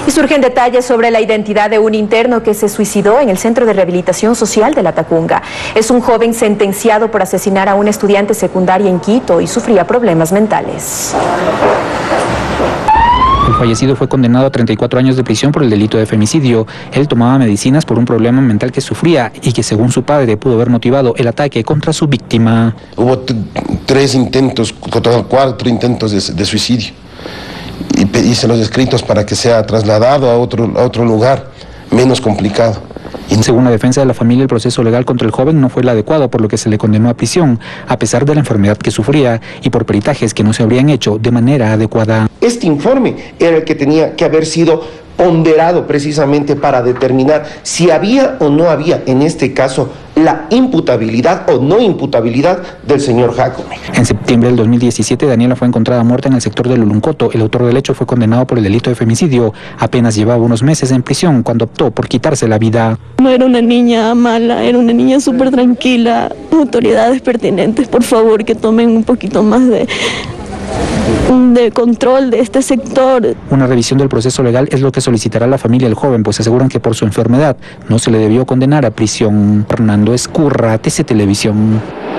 Y surgen detalles sobre la identidad de un interno que se suicidó en el Centro de Rehabilitación Social de La Tacunga. Es un joven sentenciado por asesinar a una estudiante secundaria en Quito y sufría problemas mentales. El fallecido fue condenado a 34 años de prisión por el delito de femicidio. Él tomaba medicinas por un problema mental que sufría y que, según su padre, pudo haber motivado el ataque contra su víctima. Hubo 4 intentos de suicidio. Y hice los escritos para que sea trasladado a otro lugar menos complicado. Según la defensa de la familia, el proceso legal contra el joven no fue el adecuado, por lo que se le condenó a prisión, a pesar de la enfermedad que sufría y por peritajes que no se habrían hecho de manera adecuada. Este informe era el que tenía que haber sido ponderado precisamente para determinar si había o no había, en este caso, la imputabilidad o no imputabilidad del señor Jacome. En septiembre del 2017, Daniela fue encontrada muerta en el sector de Luluncoto. El autor del hecho fue condenado por el delito de femicidio. Apenas llevaba unos meses en prisión cuando optó por quitarse la vida. No era una niña mala, era una niña súper tranquila. Autoridades pertinentes, por favor, que tomen un poquito más de control de este sector. Una revisión del proceso legal es lo que solicitará la familia del joven, pues aseguran que por su enfermedad no se le debió condenar a prisión. Fernando Escurra, TC Televisión.